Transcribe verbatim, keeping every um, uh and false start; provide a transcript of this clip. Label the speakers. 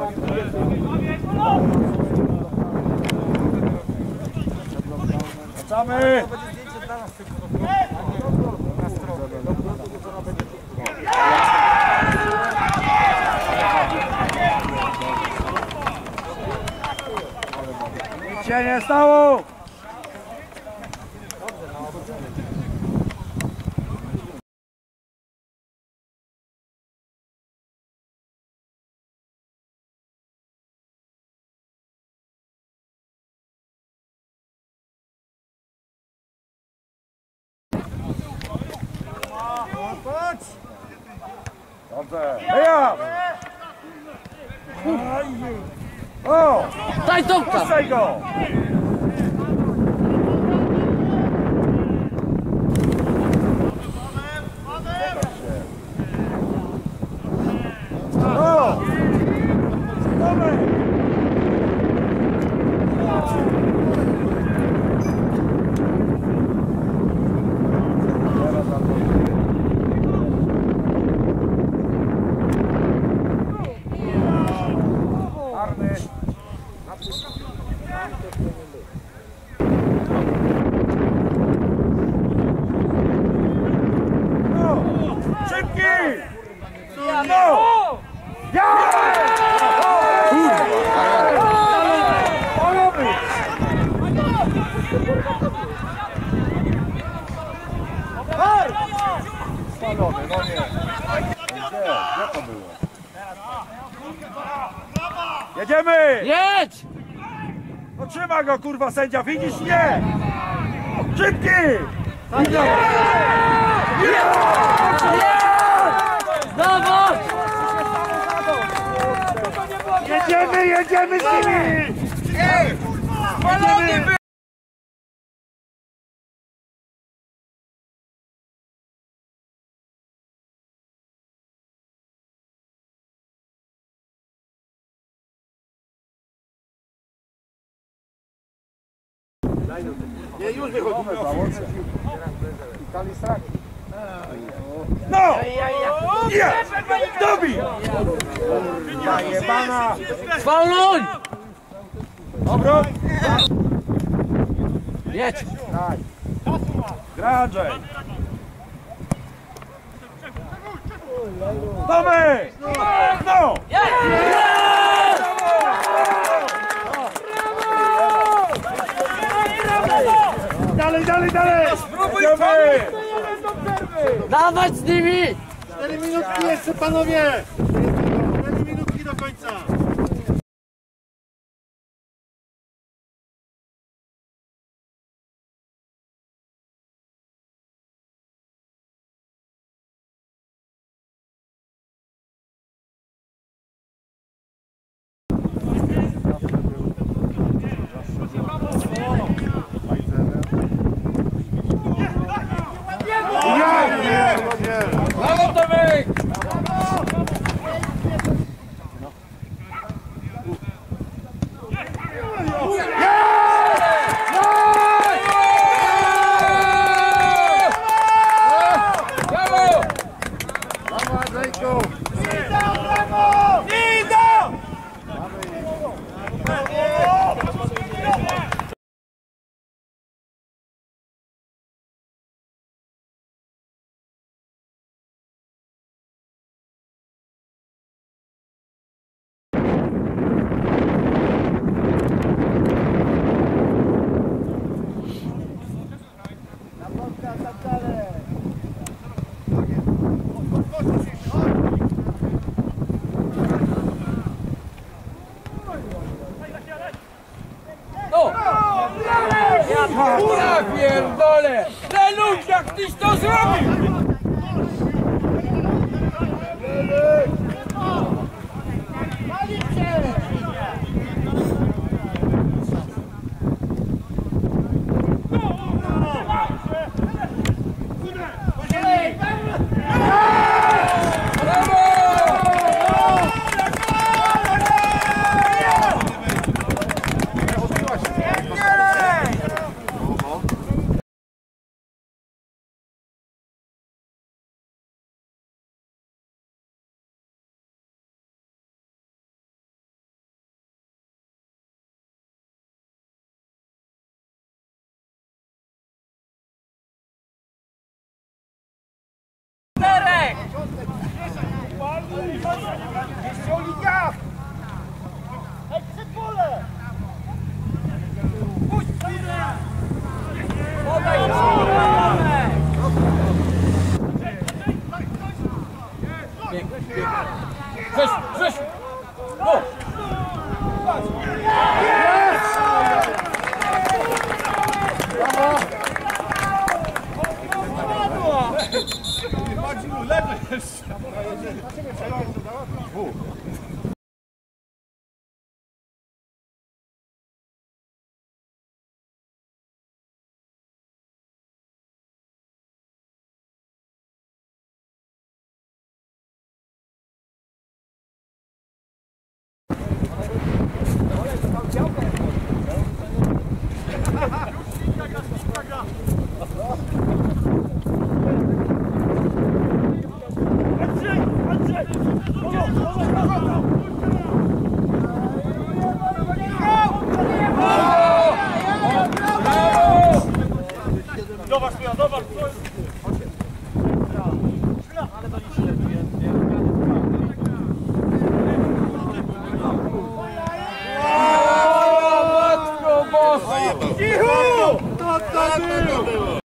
Speaker 1: Wracamy! Nic się nie stało! Dobrze! Wyjazd! O!
Speaker 2: Daj Tomka!
Speaker 1: Puszczaj go! O! Tomek! Arny. No! Szybki! No! Ja! Spalony, no nie. Gdzie? Gdzie to było? Jedziemy!
Speaker 2: Jedź!
Speaker 1: No trzyma go kurwa sędzia, widzisz? Nie! Szybki!
Speaker 2: Dawaj!
Speaker 1: Jedziemy, jedziemy z nimi! Jedziemy! Nie, już wychodzimy. No! Nie! Dobij! Jebana!
Speaker 2: Fauluj!
Speaker 1: Obrót!
Speaker 2: Jedź!
Speaker 1: Daj! Gra Andrzej! Tomy! No! Dalej, dalej, dalej! Jedziemy!
Speaker 2: Dawać z nimi!
Speaker 3: cztery minutki jeszcze, panowie! cztery minutki do końca!
Speaker 2: Brawo Tomek!
Speaker 1: Brawo, Andrzejku!
Speaker 2: No! Ja pierdolę! Leluś, jak tyś to zrobił! czterech!
Speaker 1: Jeszcze o liniach!
Speaker 2: Podaj Tomek! Pięknie, pięknie. Grzesiu, Grzesiu! No!
Speaker 1: Andrzej! Andrzej! Zobacz, ja, zobacz!
Speaker 2: Matko Boska!
Speaker 1: Cicho!
Speaker 3: To to było!